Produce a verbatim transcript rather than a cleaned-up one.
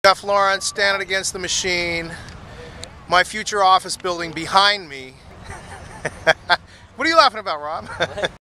Chef Lawrence standing against the machine. My future office building behind me. What are you laughing about, Rob?